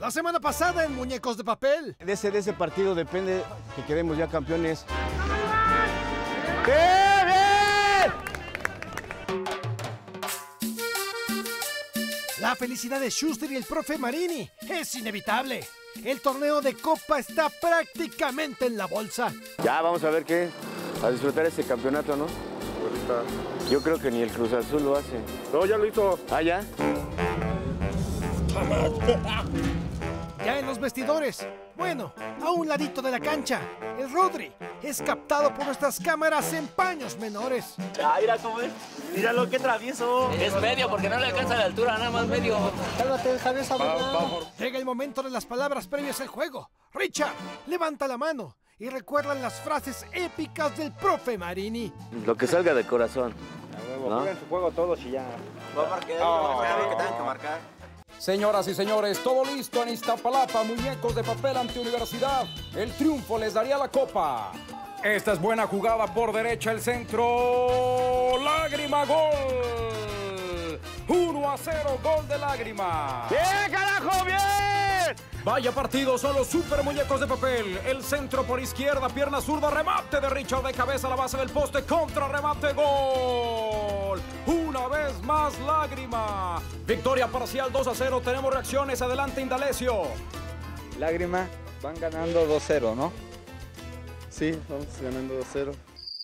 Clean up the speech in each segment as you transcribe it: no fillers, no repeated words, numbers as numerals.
La semana pasada en Muñecos de Papel. De ese partido depende que quedemos ya campeones. La felicidad de Schuster y el profe Marini es inevitable. El torneo de Copa está prácticamente en la bolsa. Ya vamos a ver qué, a disfrutar este campeonato, ¿no? Yo creo que ni el Cruz Azul lo hace. No, ya lo hizo. ¿Ah, ya? Ya en los vestidores, bueno, a un ladito de la cancha, el Rodri es captado por nuestras cámaras en paños menores. Ah, mira cómo es. Míralo, qué travieso. Es medio, porque no le alcanza la altura, nada más medio. Cálmate, Javier. Llega el momento de las palabras previas al juego. Richard levanta la mano y recuerdan las frases épicas del profe Marini. Lo que salga de corazón. ¿No? Jueguen su juego todos y ya. Va a marcar, que tengan que marcar. Señoras y señores, todo listo en Iztapalapa, Muñecos de Papel ante Universidad. El triunfo les daría la copa. Esta es buena jugada por derecha, el centro. Lágrima, gol. 1-0, gol de Lágrima. ¡Bien, carajo, bien! Vaya partido, son los super Muñecos de Papel. El centro por izquierda, pierna zurda, remate de Richard de cabeza a la base del poste, contra remate, gol. Una vez más Lágrima. Victoria parcial 2-0, tenemos reacciones, adelante Indalecio. Lágrima, van ganando 2-0, ¿no? Sí, vamos ganando 2-0.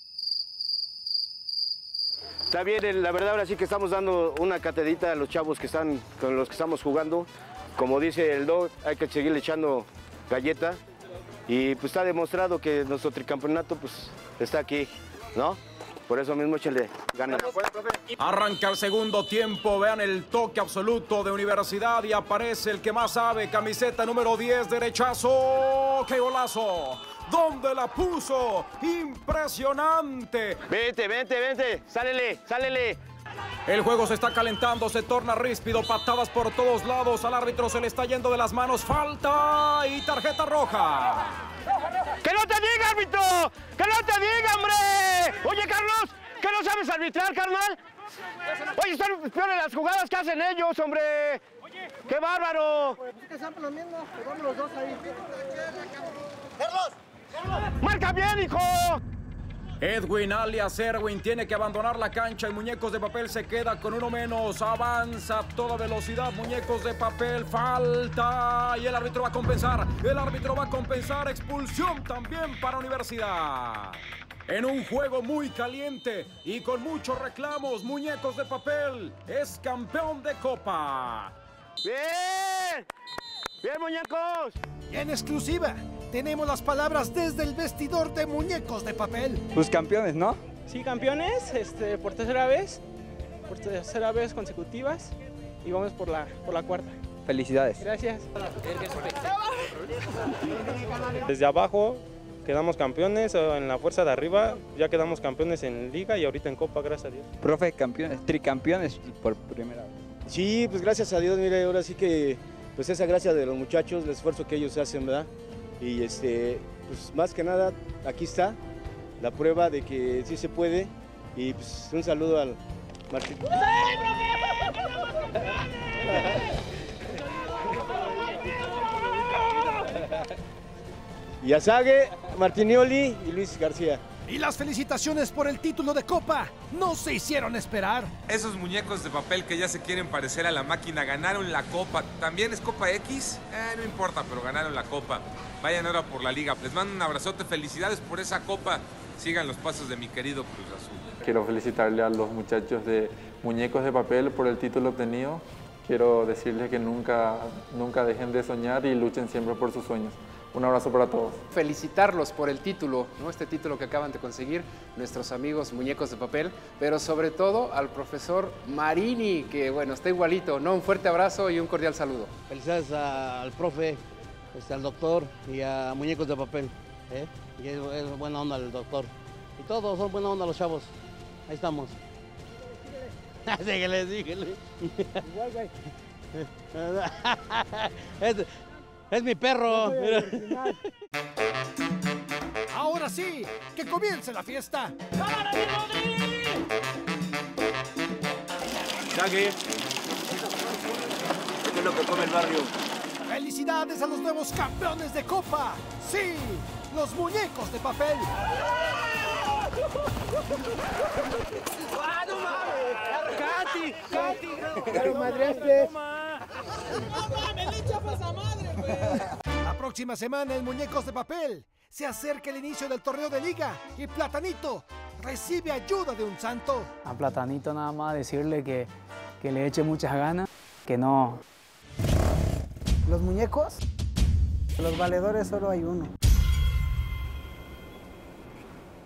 Está bien, la verdad ahora sí que estamos dando una catedita a los chavos que están con los que estamos jugando. Como dice el Dog, hay que seguirle echando galleta. Y pues está demostrado que nuestro tricampeonato pues está aquí, ¿no? Por eso mismo échale ganas. Arranca el segundo tiempo, vean el toque absoluto de Universidad y aparece el que más sabe, camiseta número 10, derechazo. ¡Qué golazo! ¿Dónde la puso? ¡Impresionante! Vente, sálele. El juego se está calentando, se torna ríspido, patadas por todos lados, al árbitro se le está yendo de las manos, falta y tarjeta roja. ¡Que no te diga, árbitro! ¡Que no te diga, hombre! Oye, Carlos, ¿qué no sabes arbitrar, carnal? Oye, están peores las jugadas que hacen ellos, hombre. ¡Qué bárbaro! Pues que sean los mismos, que vamos los dos ahí. ¡Carlos! ¡Marca bien, hijo! Edwin alias Erwin tiene que abandonar la cancha y Muñecos de Papel se queda con uno menos. Avanza a toda velocidad Muñecos de Papel. Falta y el árbitro va a compensar. Expulsión también para Universidad. En un juego muy caliente y con muchos reclamos, Muñecos de Papel es campeón de Copa. ¡Bien! ¡Bien, muñecos! Y en exclusiva, tenemos las palabras desde el vestidor de Muñecos de Papel. Pues campeones, ¿no? Sí, campeones, por tercera vez consecutivas y vamos por la cuarta. Felicidades. Gracias. Desde abajo quedamos campeones, en la fuerza de arriba ya quedamos campeones en Liga y ahorita en Copa, gracias a Dios. Profe, campeones, tricampeones por primera vez. Sí, pues gracias a Dios, mire, ahora sí que pues esa gracia de los muchachos, el esfuerzo que ellos hacen, ¿verdad? Y pues más que nada, aquí está la prueba de que sí se puede. Y pues un saludo al Martín. Y a Sague, Martinioli y Luis García. Y las felicitaciones por el título de Copa no se hicieron esperar. Esos Muñecos de Papel que ya se quieren parecer a la máquina ganaron la Copa. ¿También es Copa X? No importa, pero ganaron la Copa. Vayan ahora por la Liga. Les mando un abrazote, felicidades por esa Copa. Sigan los pasos de mi querido Cruz Azul. Quiero felicitarle a los muchachos de Muñecos de Papel por el título obtenido. Quiero decirles que nunca dejen de soñar y luchen siempre por sus sueños. Un abrazo para todos. Felicitarlos por el título, ¿no? Este título que acaban de conseguir nuestros amigos Muñecos de Papel, pero sobre todo al profesor Marini, que bueno, está igualito, ¿no? Un fuerte abrazo y un cordial saludo. Felicidades al profe, al doctor y a Muñecos de Papel. Y es buena onda el doctor. Y todos son buena onda los chavos. Ahí estamos. Síguele. Igual, güey. Es mi perro. Ahora sí, que comience la fiesta. ¡Cámara, mi Rodri! Sague. ¿Qué es lo que come el barrio? ¡Felicidades a los nuevos campeones de Copa! ¡Sí! ¡Los muñecos de papel! ¡Ah, no mames! ¡Katy! ¡Ya lo madreaste! ¡No mames, le echamos a madre, güey! La próxima semana en Muñecos de Papel se acerca el inicio del torneo de liga y Platanito recibe ayuda de un santo. A Platanito nada más decirle que le eche muchas ganas, que no. Los muñecos, los valedores solo hay uno.